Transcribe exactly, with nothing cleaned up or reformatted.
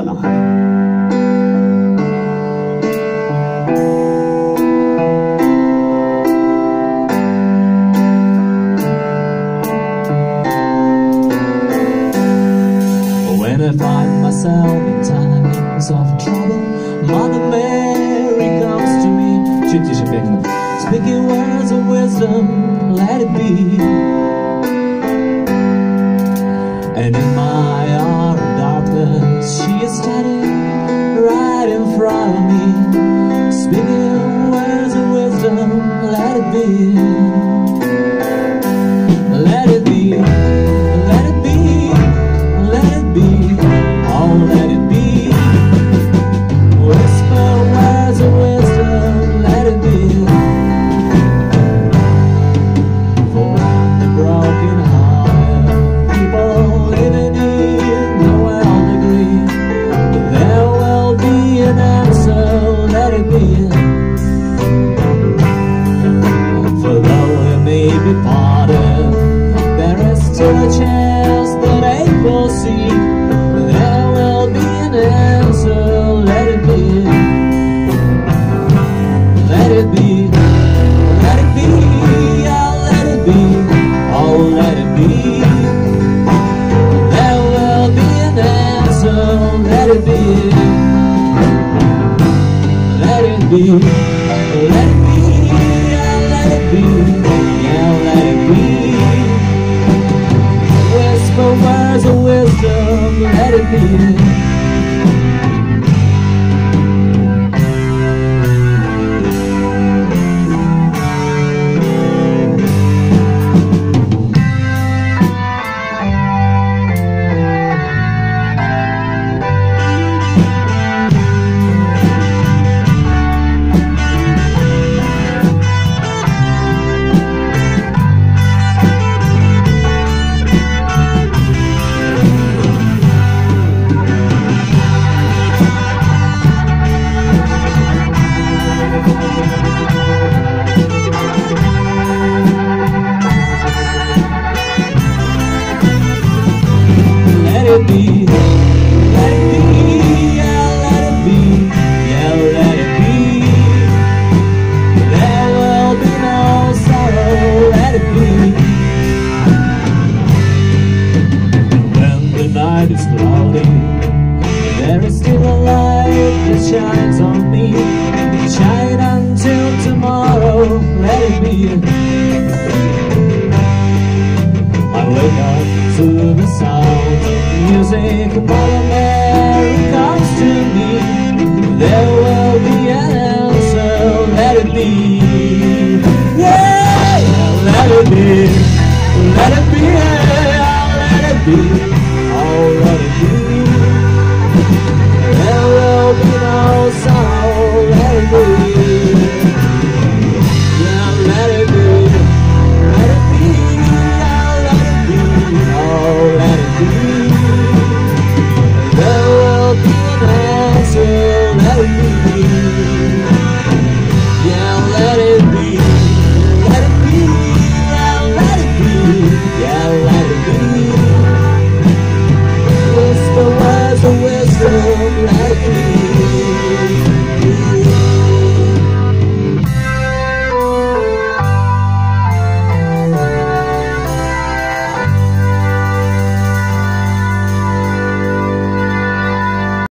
了。When I find myself in times of trouble, Mother Mary comes to me. Чуть тише пекну. Speaking words of wisdom, let it be. And in my hour of darkness, she is standing right in front of me. Speaking words of wisdom, let it be. Let it be. Let it be. Let it be. Oh, let it be. Whisper words of wisdom, let it be. For the broken hearted people living in the world agree, there will be an answer, let it be. For though we may be parted, there is still a chance that I will see. There will be an answer, let it be. Let it be, let it be, yeah, let it be, oh, let it be. There will be an answer, let it be. Let it be, let it be, yeah, let it be, yeah, let it be. Whisper words of wisdom, let it be. Let it be, let it be, yeah, let it be, yeah, let it be. There will be no sorrow, let it be. When the night is cloudy, there is still a light that shines on me. Shine until tomorrow, let it be. I wake up to the sound of music.